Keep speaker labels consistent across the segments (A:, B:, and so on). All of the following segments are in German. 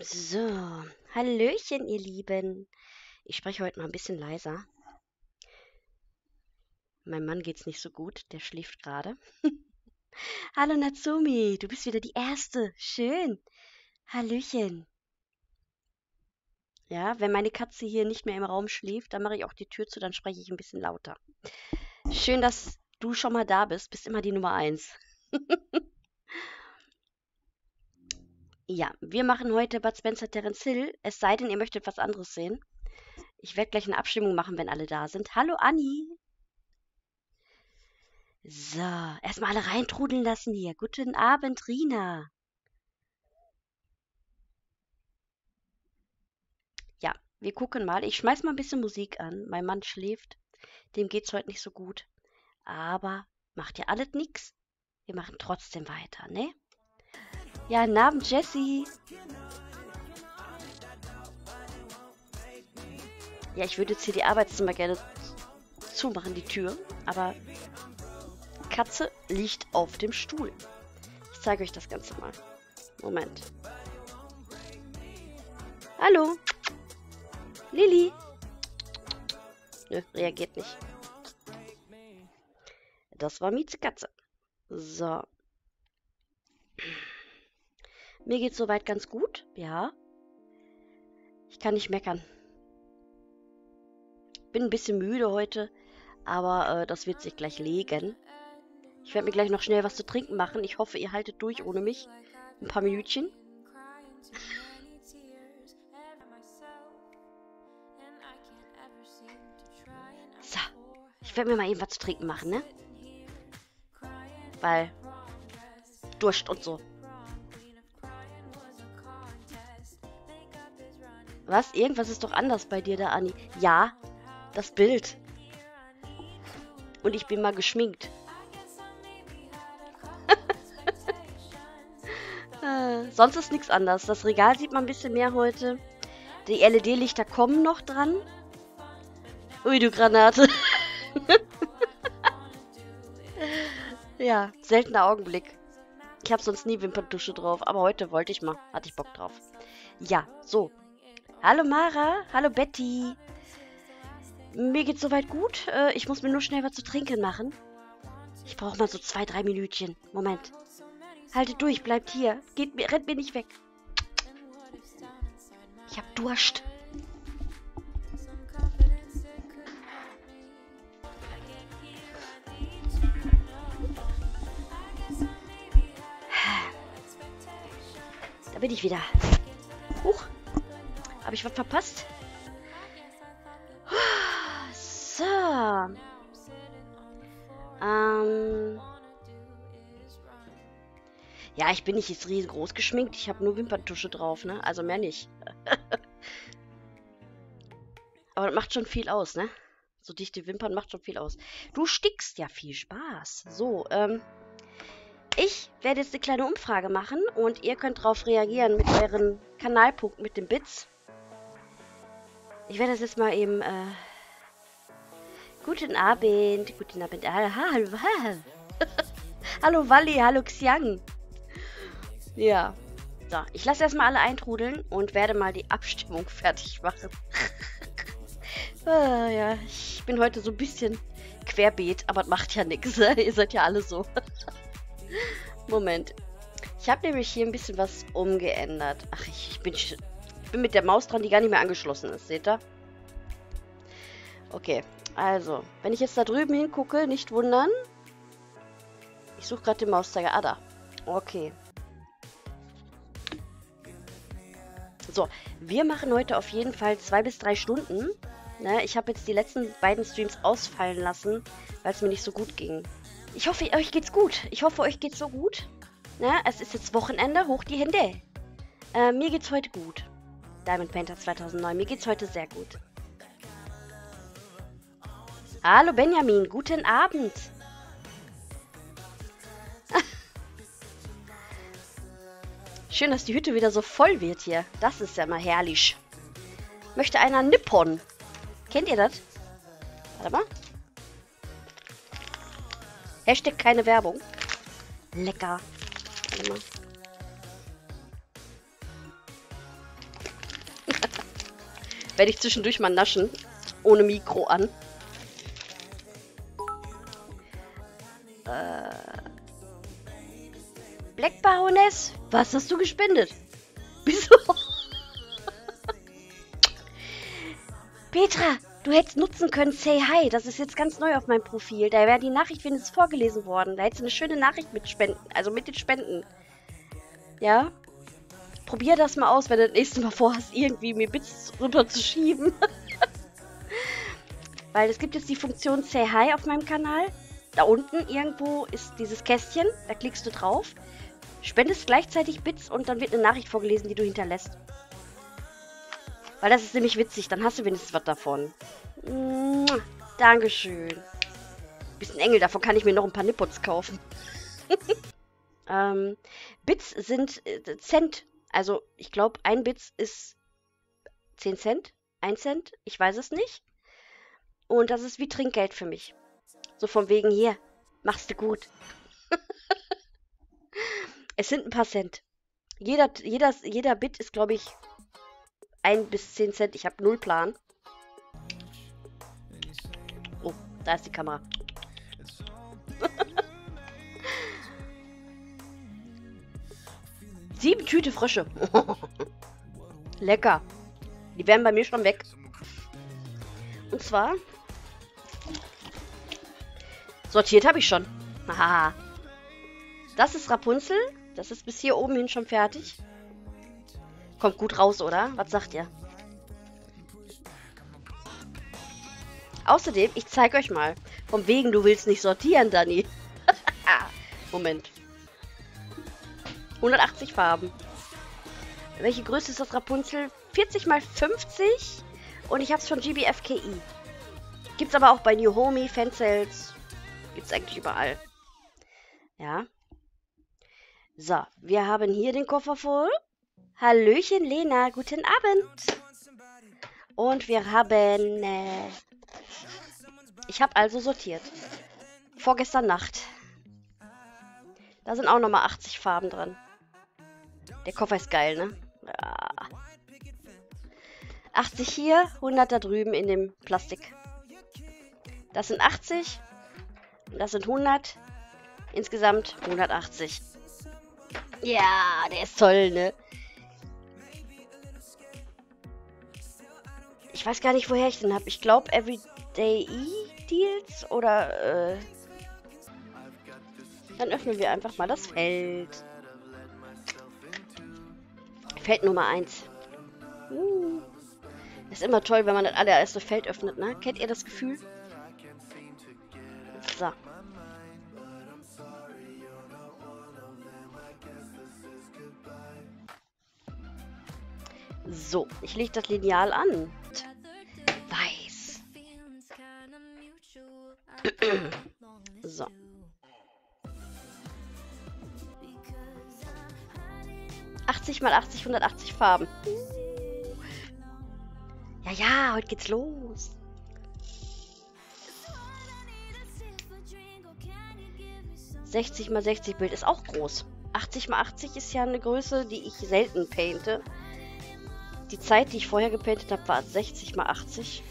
A: So, hallöchen, ihr Lieben. Ich spreche heute mal ein bisschen leiser. Meinem Mann geht's nicht so gut, der schläft gerade. Hallo Natsumi, du bist wieder die Erste. Schön. Hallöchen. Ja, wenn meine Katze hier nicht mehr im Raum schläft, dann mache ich auch die Tür zu, dann spreche ich ein bisschen lauter. Schön, dass du schon mal da bist. Bist immer die Nummer 1. Ja, wir machen heute Bud Spencer Terence Hill, es sei denn, ihr möchtet was anderes sehen. Ich werde gleich eine Abstimmung machen, wenn alle da sind. Hallo Anni. So, erstmal alle reintrudeln lassen hier. Guten Abend, Rina. Ja, wir gucken mal. Ich schmeiß mal ein bisschen Musik an. Mein Mann schläft. Dem geht's heute nicht so gut. Aber macht ja alles nix. Wir machen trotzdem weiter, ne? Ja, guten Abend, Jessie. Ja, ich würde jetzt hier die Arbeitszimmer gerne zumachen, die Tür. Aber Katze liegt auf dem Stuhl. Ich zeige euch das Ganze mal. Moment. Hallo. Lilly. Nö, reagiert nicht. Das war Mieze Katze. So. Mir geht's soweit ganz gut, ja. Ich kann nicht meckern. Bin ein bisschen müde heute, aber das wird sich gleich legen. Ich werde mir gleich noch schnell was zu trinken machen. Ich hoffe, ihr haltet durch ohne mich. Ein paar Minütchen. So, ich werde mir mal eben was zu trinken machen, ne? Weil Durst und so. Was? Irgendwas ist doch anders bei dir da, Anni. Ja, das Bild. Und ich bin mal geschminkt. Sonst ist nichts anders. Das Regal sieht man ein bisschen mehr heute. Die LED-Lichter kommen noch dran. Ui, du Granate. Ja, seltener Augenblick. Ich habe sonst nie Wimperntusche drauf, aber heute wollte ich mal. Hatte ich Bock drauf. Ja, so. Hallo Mara, hallo Betty. Mir geht's soweit gut. Ich muss mir nur schnell was zu trinken machen. Ich brauche mal so 2-3 Minütchen. Moment. Haltet durch, bleibt hier. Rennt mir nicht weg. Ich hab Durst. Da bin ich wieder. Huch. Habe ich was verpasst? So. Ja, ich bin nicht jetzt riesengroß geschminkt. Ich habe nur Wimperntusche drauf, ne? Also mehr nicht. Aber das macht schon viel aus, ne? So dichte Wimpern macht schon viel aus. Du stickst ja, viel Spaß. So, ich werde jetzt eine kleine Umfrage machen und ihr könnt darauf reagieren mit euren Kanalpunkten, mit den Bits. Ich werde das jetzt mal eben, Guten Abend. Guten Abend. Hallo. Hallo Wally, hallo Xiang. Ja. So, ich lasse erstmal alle eintrudeln und werde mal die Abstimmung fertig machen. Ja, ich bin heute so ein bisschen querbeet, aber das macht ja nichts. Ihr seid ja alle so. Moment. Ich habe nämlich hier ein bisschen was umgeändert. Ach, ich bin mit der Maus dran, die gar nicht mehr angeschlossen ist. Seht ihr? Okay, also, wenn ich jetzt da drüben hingucke, nicht wundern. Ich suche gerade den Mauszeiger. Ah, da. Okay. So, wir machen heute auf jeden Fall 2 bis 3 Stunden. Ne, ich habe jetzt die letzten beiden Streams ausfallen lassen, weil es mir nicht so gut ging. Ich hoffe, euch geht's gut. Ich hoffe, euch geht's so gut. Ne, es ist jetzt Wochenende. Hoch die Hände. Mir geht's heute gut. Diamond Painter 2009. Mir geht's heute sehr gut. Hallo Benjamin. Guten Abend. Schön, dass die Hütte wieder so voll wird hier. Das ist ja mal herrlich. Möchte einer Nippon? Kennt ihr das? Warte mal. Hashtag keine Werbung. Lecker. Warte mal. Werde ich zwischendurch mal naschen. Ohne Mikro an. Black Baroness? Was hast du gespendet? Wieso? Petra, du hättest nutzen können Say Hi. Das ist jetzt ganz neu auf meinem Profil. Da wäre die Nachricht wenigstens vorgelesen worden. Da hättest du eine schöne Nachricht mit Spenden. Also mit den Spenden. Ja? Probier das mal aus, wenn du das nächste Mal vorhast, irgendwie mir Bits rüber zu schieben. Weil es gibt jetzt die Funktion Say Hi auf meinem Kanal. Da unten irgendwo ist dieses Kästchen. Da klickst du drauf. Spendest gleichzeitig Bits und dann wird eine Nachricht vorgelesen, die du hinterlässt. Weil das ist nämlich witzig. Dann hast du wenigstens was davon. Dankeschön. Bisschen Engel, davon kann ich mir noch ein paar Nippons kaufen. Bits sind Cent. Also, ich glaube, ein Bits ist 10 Cent. 1 Cent. Ich weiß es nicht. Und das ist wie Trinkgeld für mich. So von wegen, hier, machst du gut. Es sind ein paar Cent. Jeder Bit ist, glaube ich, 1 bis 10 Cent. Ich habe 0 Plan. Oh, da ist die Kamera. Sieben Tüte Frösche. Lecker. Die wären bei mir schon weg. Und zwar... Sortiert habe ich schon. Haha. Das ist Rapunzel. Das ist bis hier oben hin schon fertig. Kommt gut raus, oder? Was sagt ihr? Außerdem, ich zeige euch mal. Vom wegen, du willst nicht sortieren, Dani. Moment. 180 Farben. Welche Größe ist das Rapunzel? 40 x 50. Und ich habe es von GBFKI. Gibt's aber auch bei New Homie, Fansales. Gibt's eigentlich überall. Ja. So, wir haben hier den Koffer voll. Hallöchen, Lena. Guten Abend. Und wir haben... ich habe also sortiert. Vorgestern Nacht. Da sind auch nochmal 80 Farben drin. Der Koffer ist geil, ne? Ja. 80 hier, 100 da drüben in dem Plastik. Das sind 80. Das sind 100. Insgesamt 180. Ja, der ist toll, ne? Ich weiß gar nicht, woher ich den habe. Ich glaube, Everyday Deals oder, Dann öffnen wir einfach mal das Feld. Feld Nummer 1. Ist immer toll, wenn man das allererste Feld öffnet, ne? Kennt ihr das Gefühl? So. So, ich lege das Lineal an. Weiß. So. ...80 mal 80, 180 Farben. Ja, ja, heute geht's los. ...60 mal 60 Bild ist auch groß. 80 mal 80 ist ja eine Größe, die ich selten painte. Die Zeit, die ich vorher gepaintet habe, war 60 mal 80.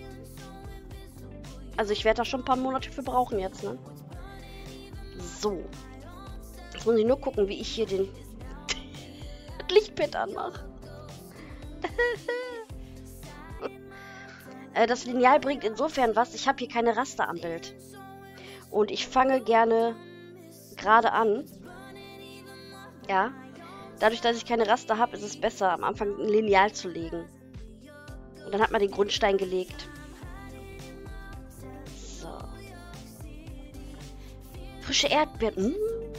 A: Also ich werde da schon ein paar Monate für brauchen jetzt, ne? So. Jetzt muss ich nur gucken, wie ich hier den Lichtpad anmache. Das Lineal bringt insofern was. Ich habe hier keine Raster am Bild. Und ich fange gerne gerade an. Ja. Dadurch, dass ich keine Raster habe, ist es besser, am Anfang ein Lineal zu legen. Und dann hat man den Grundstein gelegt. So. Frische Erdbeeren.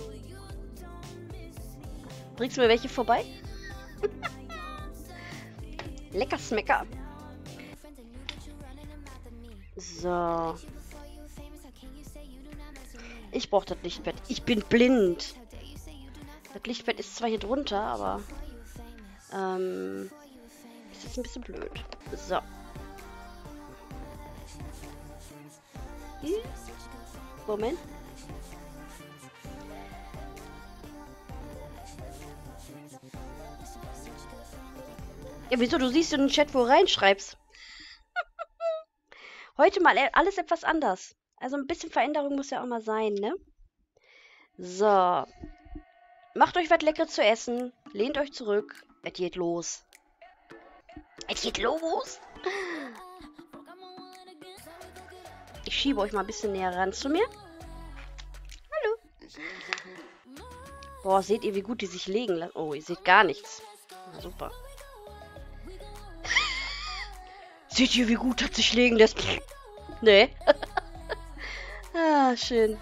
A: Bringst du mir welche vorbei? Lecker Smecker. So. Ich brauche das Lichtbett. Ich bin blind. Das Lichtbett ist zwar hier drunter, aber ist jetzt ein bisschen blöd. So. Moment. Ja, wieso? Du siehst in den Chat, wo du reinschreibst. Heute mal alles etwas anders. Also ein bisschen Veränderung muss ja auch mal sein, ne? So. Macht euch was Leckeres zu essen. Lehnt euch zurück. Es geht los. Es geht los. Ich schiebe euch mal ein bisschen näher ran zu mir. Hallo. Boah, seht ihr, wie gut die sich legen lassen? Oh, ihr seht gar nichts. Na, super. Seht ihr, wie gut hat sich legen lässt? Nee. Ah, schön.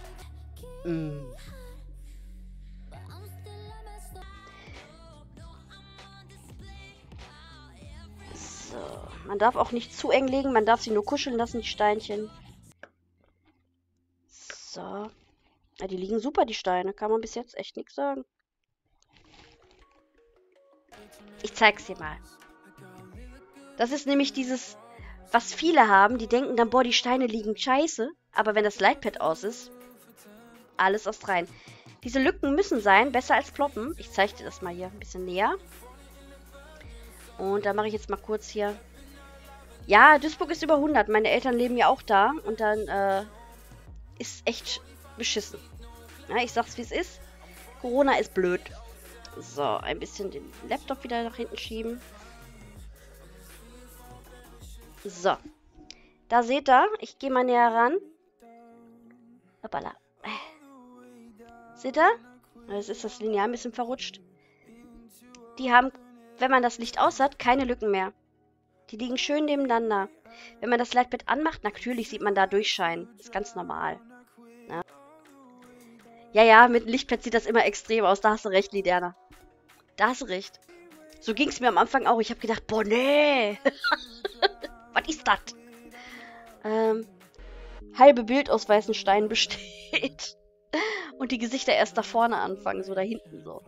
A: So. Man darf auch nicht zu eng legen. Man darf sie nur kuscheln lassen, die Steinchen. So. Ja, die liegen super, die Steine. Kann man bis jetzt echt nichts sagen. Ich zeig's dir mal. Das ist nämlich dieses, was viele haben. Die denken dann, boah, die Steine liegen scheiße. Aber wenn das Lightpad aus ist, alles aus rein. Diese Lücken müssen sein, besser als ploppen. Ich zeige dir das mal hier ein bisschen näher. Und da mache ich jetzt mal kurz hier. Ja, Duisburg ist über 100. Meine Eltern leben ja auch da. Und dann ist echt beschissen. Ja, ich sag's, wie es ist. Corona ist blöd. So, ein bisschen den Laptop wieder nach hinten schieben. So. Da seht ihr, ich gehe mal näher ran. Hoppala. Seht ihr? Jetzt ist das Lineal ein bisschen verrutscht. Die haben, wenn man das Licht aus hat, keine Lücken mehr. Die liegen schön nebeneinander. Wenn man das Lightpad anmacht, natürlich sieht man da durchscheinen. Das ist ganz normal. Ja, mit dem Lichtpad sieht das immer extrem aus. Da hast du recht, Liderna. Da hast du recht. So ging es mir am Anfang auch. Ich habe gedacht, boah, nee. Was ist das? Halbe Bild aus weißen Steinen besteht. Und die Gesichter erst da vorne anfangen, so da hinten so.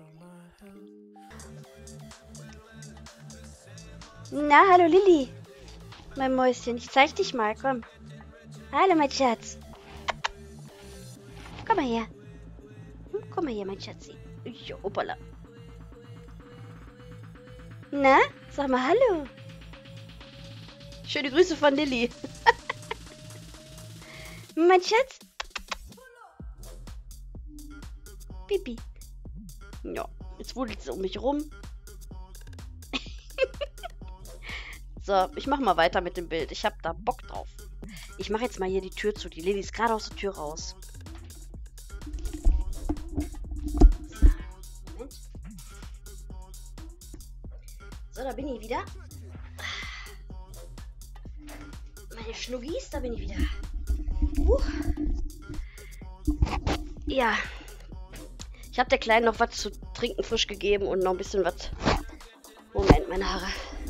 A: Na, hallo Lilly. Mein Mäuschen, ich zeig dich mal, komm. Hallo, mein Schatz. Komm mal her. Komm mal her, mein Schatzi. Jo, hoppala. Na, sag mal hallo. Schöne Grüße von Lilly. Mein Schatz. Pipi. Ja, jetzt wudelt sie um mich rum. So, ich mach mal weiter mit dem Bild. Ich hab da Bock drauf. Ich mache jetzt mal hier die Tür zu. Die Lilly ist gerade aus der Tür raus. Moment. So, da bin ich wieder. Meine Schnuggis, da bin ich wieder. Ja. Ich habe der Kleinen noch was zu trinken frisch gegeben und noch ein bisschen was. Moment, meine Haare.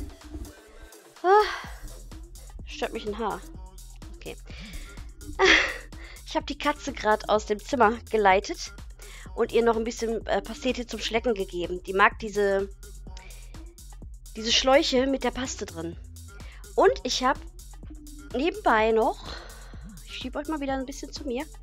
A: Stört mich ein Haar. Okay. Ich habe die Katze gerade aus dem Zimmer geleitet und ihr noch ein bisschen Pastete zum Schlecken gegeben. Die mag diese Schläuche mit der Paste drin. Und ich habe nebenbei noch, ich schiebe euch mal wieder ein bisschen zu mir.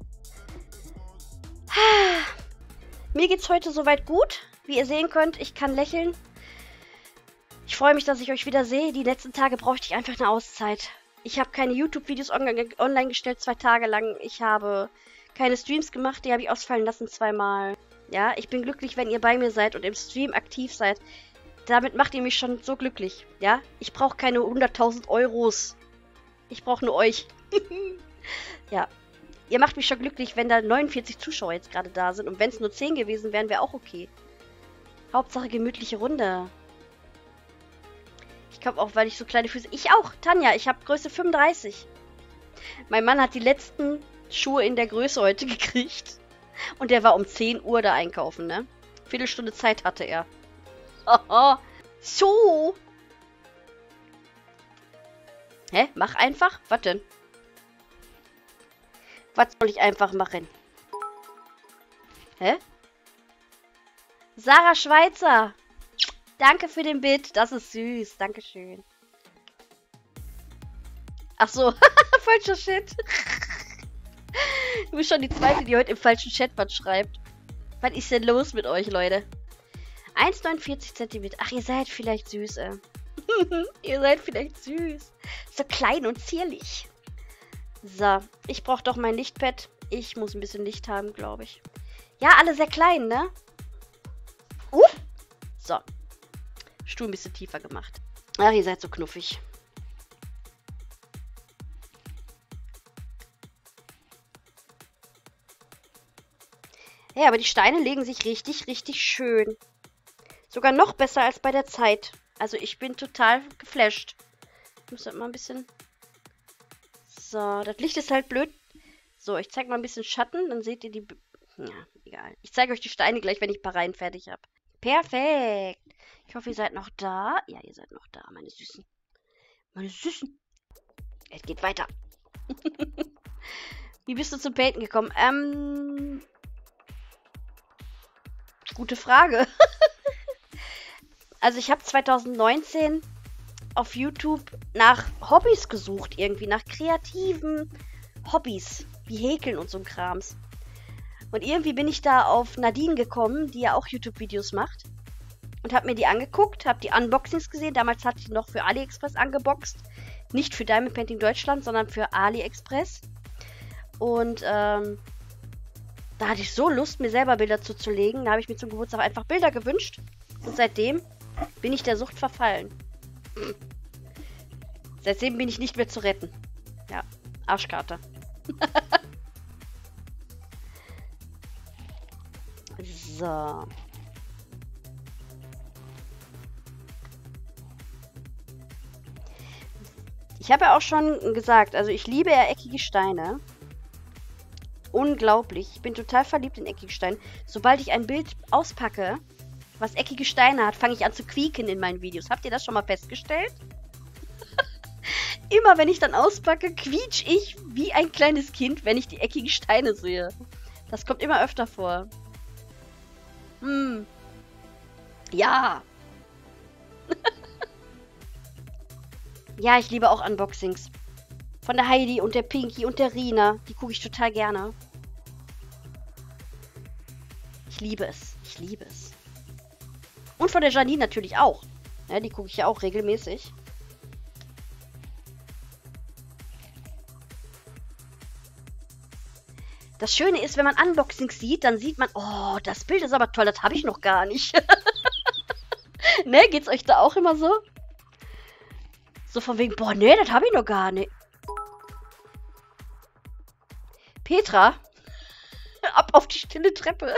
A: Mir geht's heute soweit gut. Wie ihr sehen könnt, ich kann lächeln. Ich freue mich, dass ich euch wieder sehe. Die letzten Tage brauchte ich einfach eine Auszeit. Ich habe keine YouTube-Videos online gestellt, 2 Tage lang. Ich habe keine Streams gemacht, die habe ich ausfallen lassen 2-mal. Ja, ich bin glücklich, wenn ihr bei mir seid und im Stream aktiv seid. Damit macht ihr mich schon so glücklich. Ja, ich brauche keine 100.000 Euros. Ich brauche nur euch. Ja, ihr macht mich schon glücklich, wenn da 49 Zuschauer jetzt gerade da sind. Und wenn es nur 10 gewesen wären, wäre auch okay. Hauptsache gemütliche Runde. Ich glaube auch, weil ich so kleine Füße... Ich auch, Tanja. Ich habe Größe 35. Mein Mann hat die letzten Schuhe in der Größe heute gekriegt. Und der war um 10 Uhr da einkaufen, ne? Viertelstunde Zeit hatte er. So. Hä? Mach einfach? Was denn? Was soll ich einfach machen? Hä? Sarah Schweizer. Danke für den Bit. Das ist süß. Dankeschön. Ach so. Falscher Shit. Du bist schon die zweite, die heute im falschen Chat was schreibt. Was ist denn los mit euch, Leute? 1,49 cm. Ach, ihr seid vielleicht süß, ey. Ihr seid vielleicht süß. So klein und zierlich. So, ich brauche doch mein Lichtpad. Ich muss ein bisschen Licht haben, glaube ich. Ja, alle sehr klein, ne? So. Stuhl ein bisschen tiefer gemacht. Ach, ihr seid so knuffig. Ja, aber die Steine legen sich richtig, richtig schön. Sogar noch besser als bei der Zeit. Also ich bin total geflasht. Ich muss halt mal ein bisschen... So, das Licht ist halt blöd. So, ich zeige mal ein bisschen Schatten, dann seht ihr die... Ja, egal. Ich zeige euch die Steine gleich, wenn ich ein paar Reihen fertig habe. Perfekt. Ich hoffe, ihr seid noch da. Ja, ihr seid noch da, meine Süßen. Meine Süßen. Es geht weiter. Wie bist du zum Painten gekommen? Gute Frage. Also ich habe 2019 auf YouTube nach Hobbys gesucht, irgendwie nach kreativen Hobbys, wie Häkeln und so ein Krams. Und irgendwie bin ich da auf Nadine gekommen, die ja auch YouTube-Videos macht. Und habe mir die angeguckt, habe die Unboxings gesehen. Damals hatte ich noch für AliExpress angeboxt. Nicht für Diamond Painting Deutschland, sondern für AliExpress. Und da hatte ich so Lust, mir selber Bilder zuzulegen. Da habe ich mir zum Geburtstag einfach Bilder gewünscht. Und seitdem bin ich der Sucht verfallen. Seitdem bin ich nicht mehr zu retten. Ja, Arschkarte. So. Ich habe ja auch schon gesagt, also ich liebe ja eckige Steine. Unglaublich. Ich bin total verliebt in eckige Steine. Sobald ich ein Bild auspacke, was eckige Steine hat, fange ich an zu quieken in meinen Videos. Habt ihr das schon mal festgestellt? Immer wenn ich dann auspacke, quietsch ich wie ein kleines Kind, wenn ich die eckigen Steine sehe. Das kommt immer öfter vor. Ja. Ja, ich liebe auch Unboxings. Von der Heidi und der Pinky und der Rina. Die gucke ich total gerne. Ich liebe es. Ich liebe es. Und von der Janine natürlich auch. Ja, die gucke ich ja auch regelmäßig. Das Schöne ist, wenn man Unboxings sieht, dann sieht man, oh, das Bild ist aber toll, das habe ich noch gar nicht. Ne, geht's euch da auch immer so? So von wegen, boah, ne, das habe ich noch gar nicht. Petra, ab auf die stille Treppe.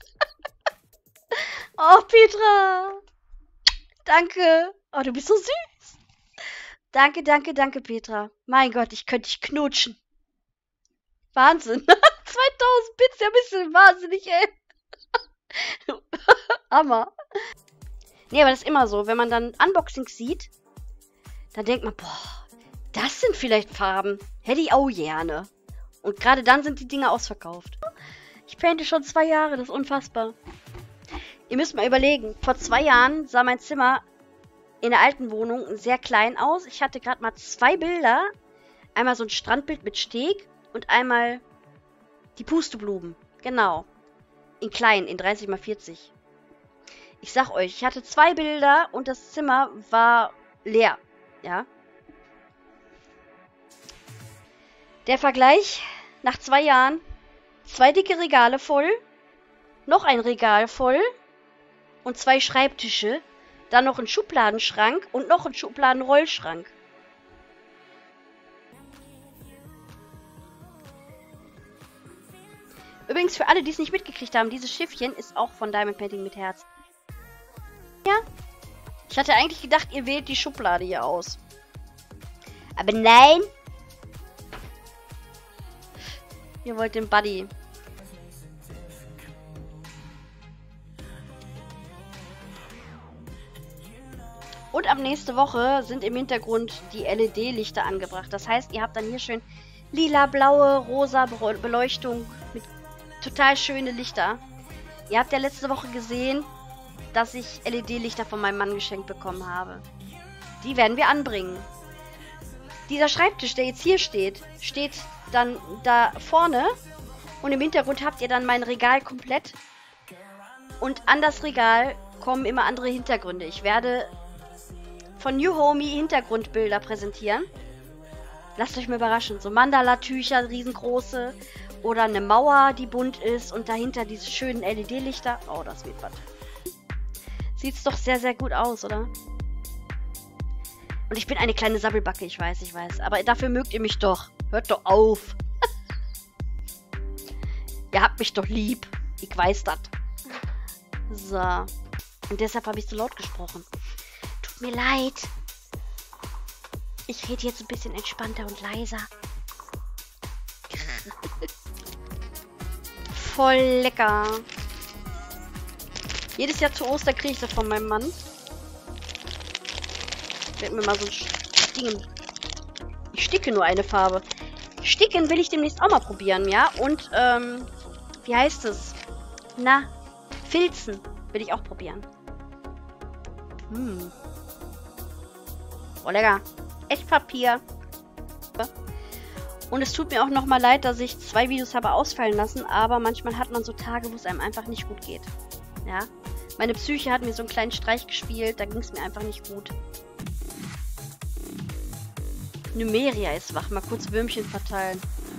A: Oh, Petra. Danke. Oh, du bist so süß. Danke, danke, danke, Petra. Mein Gott, ich könnte dich knutschen. Wahnsinn. 2000 Bits, ja, bist du wahnsinnig, ey. Hammer. Nee, aber das ist immer so. Wenn man dann Unboxings sieht, dann denkt man, boah, das sind vielleicht Farben. Hätte ich auch gerne. Und gerade dann sind die Dinger ausverkauft. Ich painte schon 2 Jahre, das ist unfassbar. Ihr müsst mal überlegen, vor 2 Jahren sah mein Zimmer in der alten Wohnung sehr klein aus. Ich hatte gerade mal 2 Bilder. Einmal so ein Strandbild mit Steg und einmal die Pusteblumen. Genau. In klein, in 30×40. Ich sag euch, ich hatte 2 Bilder und das Zimmer war leer. Ja. Der Vergleich nach 2 Jahren. 2 dicke Regale voll. Noch ein Regal voll. Und 2 Schreibtische. Dann noch ein Schubladenschrank und noch ein Schubladenrollschrank. Übrigens, für alle, die es nicht mitgekriegt haben, dieses Schiffchen ist auch von Diamond Painting mit Herz. Ja. Ich hatte eigentlich gedacht, ihr wählt die Schublade hier aus. Aber nein. Ihr wollt den Buddy. Und ab nächste Woche sind im Hintergrund die LED-Lichter angebracht. Das heißt, ihr habt dann hier schön lila, blaue, rosa Beleuchtung mit total schöne Lichter. Ihr habt ja letzte Woche gesehen, dass ich LED-Lichter von meinem Mann geschenkt bekommen habe. Die werden wir anbringen. Dieser Schreibtisch, der jetzt hier steht, steht dann da vorne. Und im Hintergrund habt ihr dann mein Regal komplett. Und an das Regal kommen immer andere Hintergründe. Ich werde von New Homie Hintergrundbilder präsentieren. Lasst euch mal überraschen. So Mandala-Tücher, riesengroße. Oder eine Mauer, die bunt ist. Und dahinter diese schönen LED-Lichter. Oh, das wird was. Sieht's doch sehr, sehr gut aus, oder? Und ich bin eine kleine Sabbelbacke, ich weiß. Aber dafür mögt ihr mich doch. Hört doch auf. Ihr habt mich doch lieb. Ich weiß das. So. Und deshalb habe ich so laut gesprochen. Tut mir leid. Ich rede jetzt ein bisschen entspannter und leiser. Voll lecker. Jedes Jahr zu Ostern kriege ich das von meinem Mann. Ich werde mir mal so ein Sticken. Ich sticke nur eine Farbe. Sticken will ich demnächst auch mal probieren, ja? Und, wie heißt es? Na, Filzen will ich auch probieren. Oh, lecker. Echtpapier. Und es tut mir auch nochmal leid, dass ich 2 Videos habe ausfallen lassen, aber manchmal hat man so Tage, wo es einem einfach nicht gut geht. Ja? Meine Psyche hat mir so einen kleinen Streich gespielt, da ging es mir einfach nicht gut. Numeria ist wach. Mal kurz Würmchen verteilen.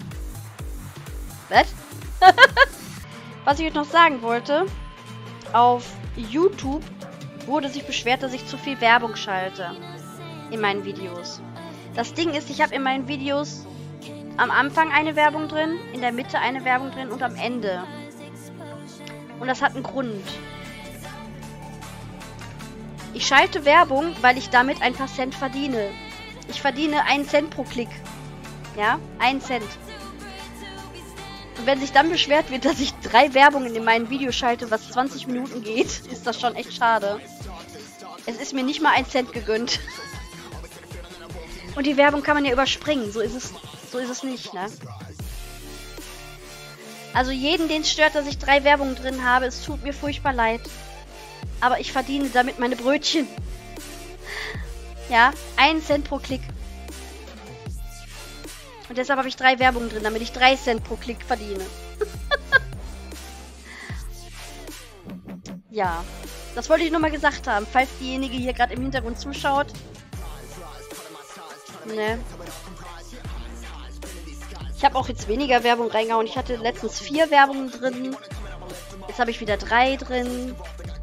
A: Was? Was ich euch noch sagen wollte. Auf YouTube wurde sich beschwert, dass ich zu viel Werbung schalte. In meinen Videos. Das Ding ist, ich habe in meinen Videos am Anfang eine Werbung drin, in der Mitte eine Werbung drin und am Ende. Und das hat einen Grund. Ich schalte Werbung, weil ich damit ein paar Cent verdiene. Ich verdiene 1 Cent pro Klick. Ja, 1 Cent. Und wenn sich dann beschwert wird, dass ich 3 Werbungen in meinen Videos schalte, was 20 Minuten geht, ist das schon echt schade. Es ist mir nicht mal 1 Cent gegönnt. Und die Werbung kann man ja überspringen. So ist es nicht, ne? Also jeden, den es stört, dass ich 3 Werbungen drin habe, es tut mir furchtbar leid. Aber ich verdiene damit meine Brötchen. Ja, 1 Cent pro Klick. Und deshalb habe ich 3 Werbungen drin, damit ich 3 Cent pro Klick verdiene. Ja, das wollte ich nur mal gesagt haben, falls diejenige hier gerade im Hintergrund zuschaut. Ne. Ich habe auch jetzt weniger Werbung reingehauen. Ich hatte letztens 4 Werbungen drin. Jetzt habe ich wieder 3 drin.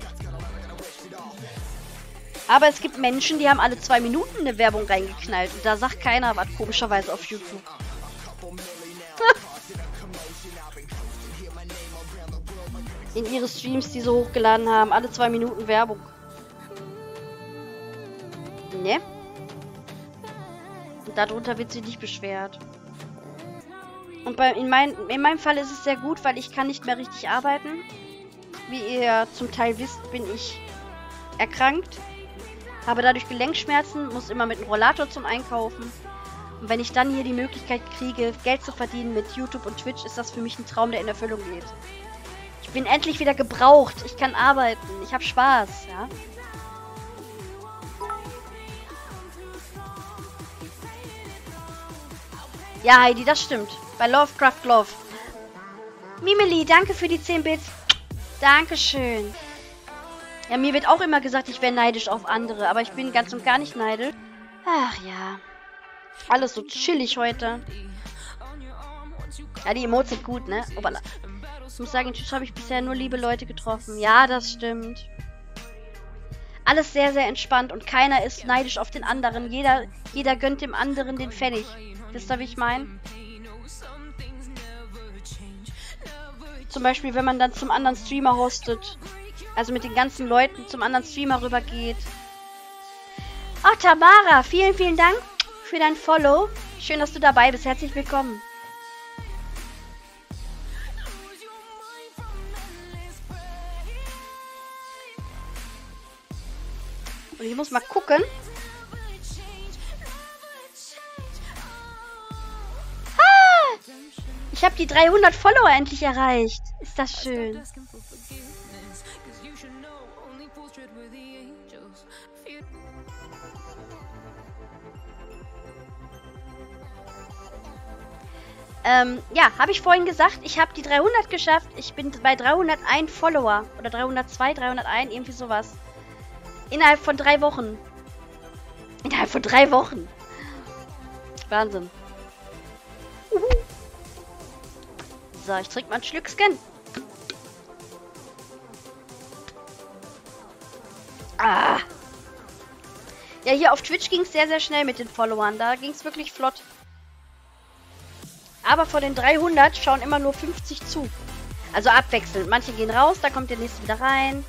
A: Aber es gibt Menschen, die haben alle 2 Minuten eine Werbung reingeknallt. Und da sagt keiner was, komischerweise auf YouTube. In ihre Streams, die sie hochgeladen haben, alle 2 Minuten Werbung. Ne? Und darunter wird sie nicht beschwert. Und in meinem Fall ist es sehr gut, weil ich kann nicht mehr richtig arbeiten. Wie ihr zum Teil wisst, bin ich erkrankt. Habe dadurch Gelenkschmerzen, muss immer mit einem Rollator zum Einkaufen. Und wenn ich dann hier die Möglichkeit kriege, Geld zu verdienen mit YouTube und Twitch, ist das für mich ein Traum, der in Erfüllung geht. Ich bin endlich wieder gebraucht. Ich kann arbeiten. Ich habe Spaß, ja. Ja, Heidi, das stimmt. Bei Lovecraft Love. Mimeli, danke für die 10 Bits. Dankeschön. Ja, mir wird auch immer gesagt, ich wäre neidisch auf andere, aber ich bin ganz und gar nicht neidisch. Ach ja. Alles so chillig heute. Ja, die Emotes sind gut, ne? Obala. Ich muss sagen, in Twitch habe ich bisher nur liebe Leute getroffen. Ja, das stimmt. Alles sehr, sehr entspannt und keiner ist neidisch auf den anderen. Jeder gönnt dem anderen den Pfennig. Wisst ihr, wie ich meine? Zum Beispiel, wenn man dann zum anderen Streamer hostet. Also mit den ganzen Leuten zum anderen Streamer rübergeht. Oh, Tamara, vielen, vielen Dank für dein Follow. Schön, dass du dabei bist. Herzlich willkommen. Und ich muss mal gucken. Ich habe die 300 Follower endlich erreicht. Ist das schön. Ja, habe ich vorhin gesagt, ich habe die 300 geschafft. Ich bin bei 301 Follower. Oder 302, 301, irgendwie sowas. Innerhalb von 3 Wochen. von 3 Wochen. Wahnsinn. So, ich trinke mal ein Schlückchen. Ah. Ja, hier auf Twitch ging es sehr, sehr schnell mit den Followern. Da ging es wirklich flott. Aber von den 300 schauen immer nur 50 zu. Also abwechselnd. Manche gehen raus, da kommt der nächste wieder rein.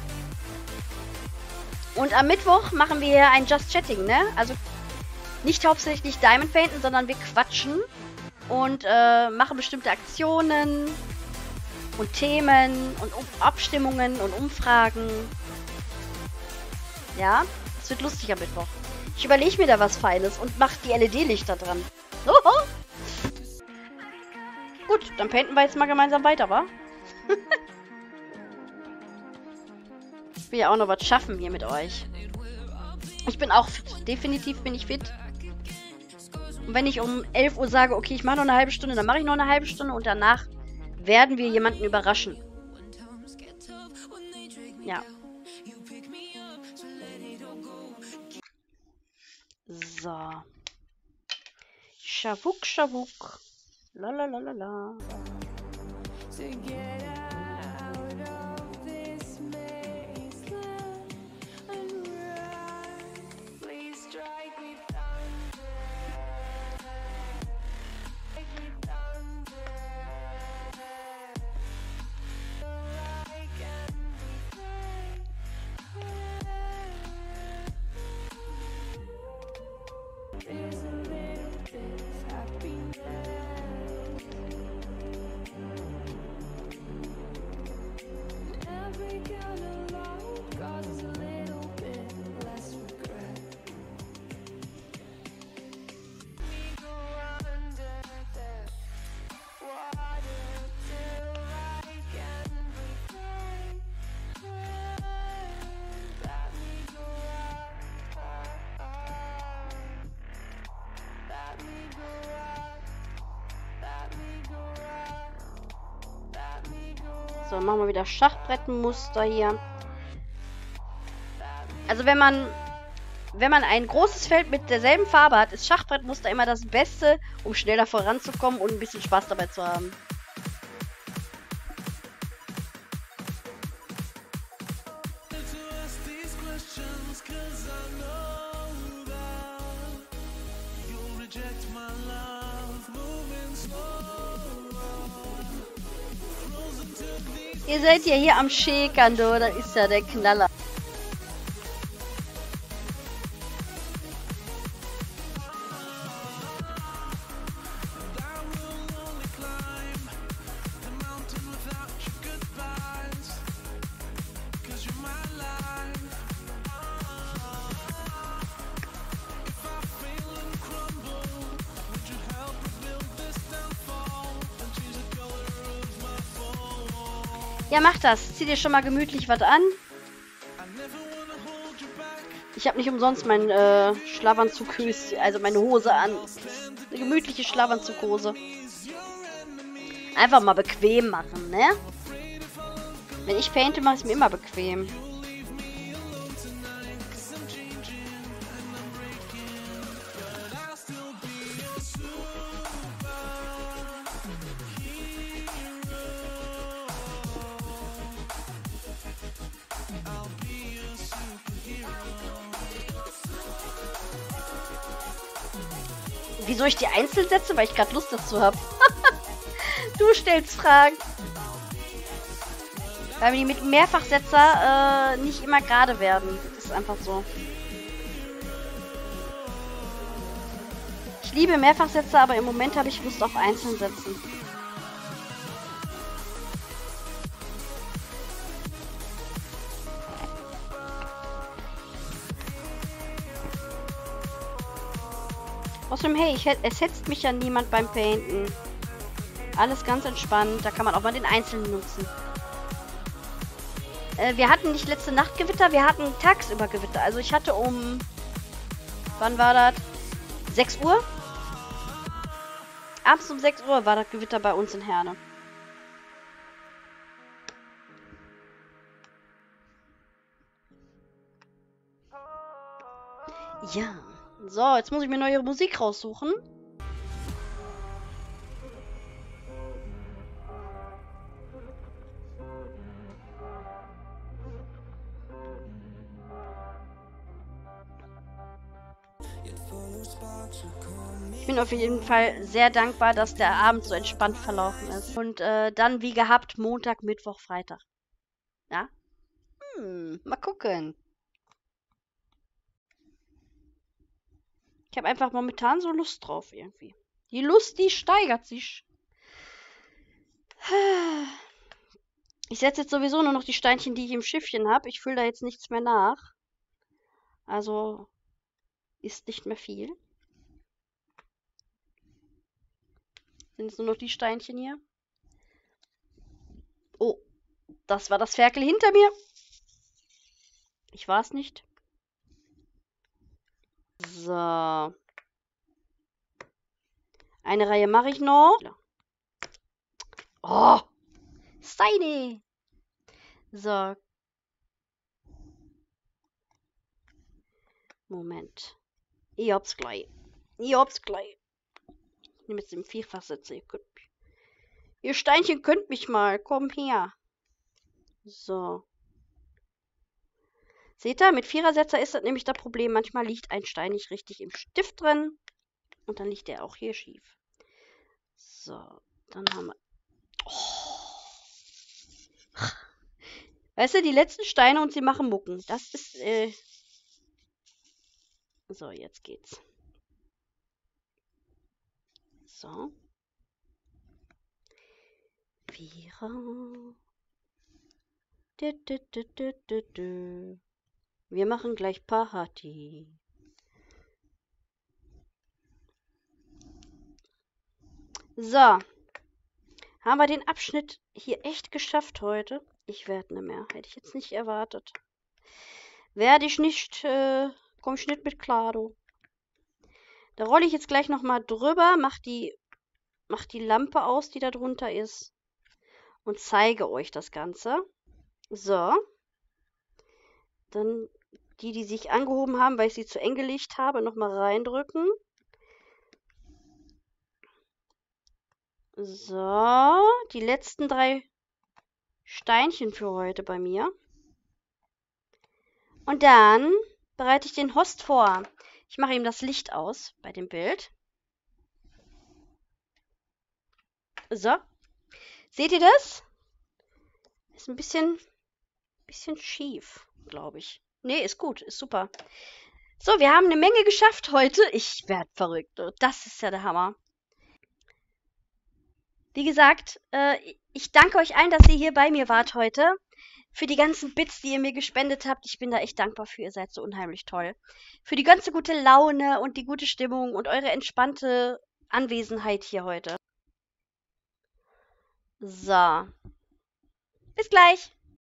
A: Und am Mittwoch machen wir hier ein Just Chatting, ne? Also nicht hauptsächlich Diamond Painten, sondern wir quatschen. Und machen bestimmte Aktionen. Und Themen. Und Abstimmungen und Umfragen. Ja, es wird lustig am Mittwoch. Ich überlege mir da was Feines und mache die LED-Lichter dran. Oho. Gut, dann painten wir jetzt mal gemeinsam weiter, wa? Ich will ja auch noch was schaffen hier mit euch. Ich bin auch fit. Definitiv bin ich fit. Und wenn ich um 11 Uhr sage, okay, ich mache noch eine halbe Stunde, dann mache ich noch eine halbe Stunde und danach werden wir jemanden überraschen. Ja. So. Schavuk, Schavuk. Lalalala. So, machen wir wieder Schachbrettmuster hier. Also wenn man ein großes Feld mit derselben Farbe hat, ist Schachbrettmuster immer das Beste, um schneller voranzukommen und ein bisschen Spaß dabei zu haben. Ihr seid ja hier am Schäkern, du, das ist ja der Knaller. Ja, mach das. Zieh dir schon mal gemütlich was an. Ich habe nicht umsonst meinen Schlafanzughöschen, also meine Hose an. Eine gemütliche Schlafanzughose. Einfach mal bequem machen, ne? Wenn ich painte, mache ich es mir immer bequem. Wieso ich die einzeln setze? Weil ich gerade Lust dazu habe. Du stellst Fragen. Weil die mit Mehrfachsetzer nicht immer gerade werden. Das ist einfach so. Ich liebe Mehrfachsetzer, aber im Moment habe ich Lust auf Einzelsetzen. Außerdem, hey, es hetzt mich ja niemand beim Painten. Alles ganz entspannt. Da kann man auch mal den Einzelnen nutzen. Wir hatten nicht letzte Nacht Gewitter, wir hatten tagsüber Gewitter. Also ich hatte um... Wann war das? 6 Uhr? Abends um 6 Uhr war das Gewitter bei uns in Herne. Ja. So, jetzt muss ich mir neue Musik raussuchen. Ich bin auf jeden Fall sehr dankbar, dass der Abend so entspannt verlaufen ist. Und dann wie gehabt Montag, Mittwoch, Freitag. Ja? Mal gucken. Ich habe einfach momentan so Lust drauf irgendwie. Die Lust, die steigert sich. Ich setze jetzt sowieso nur noch die Steinchen, die ich im Schiffchen habe. Ich fülle da jetzt nichts mehr nach. Also ist nicht mehr viel. Sind jetzt nur noch die Steinchen hier. Oh, das war das Ferkel hinter mir. Ich war es nicht. So. Eine Reihe mache ich noch. Oh, Steine. So. Moment. Ich hab's gleich. Ich hab's gleich. Ich nehme jetzt den Vierfachsitzer. Ihr Steinchen könnt mich mal. Komm her. So. Seht ihr, mit Vierersetzer ist das nämlich das Problem. Manchmal liegt ein Stein nicht richtig im Stift drin. Und dann liegt der auch hier schief. So. Dann haben wir... Oh. Weißt du, die letzten Steine und sie machen Mucken. Das ist, So, jetzt geht's. So. Vierer. Wir machen gleich Party. So. Haben wir den Abschnitt hier echt geschafft heute? Ich werde nicht mehr. Hätte ich jetzt nicht erwartet. Werde ich nicht, komm ich nicht mit klar, du. Da rolle ich jetzt gleich nochmal drüber, mach die Lampe aus, die da drunter ist. Und zeige euch das Ganze. So. Dann die sich angehoben haben, weil ich sie zu eng gelegt habe, nochmal reindrücken. So. Die letzten 3 Steinchen für heute bei mir. Und dann bereite ich den Host vor. Ich mache ihm das Licht aus bei dem Bild. So. Seht ihr das? Ist ein bisschen schief, glaube ich. Nee, ist gut, ist super. So, wir haben eine Menge geschafft heute. Ich werde verrückt. Das ist ja der Hammer. Wie gesagt, ich danke euch allen, dass ihr hier bei mir wart heute. Für die ganzen Bits, die ihr mir gespendet habt. Ich bin da echt dankbar für. Ihr seid so unheimlich toll. Für die ganze gute Laune und die gute Stimmung und eure entspannte Anwesenheit hier heute. So. Bis gleich.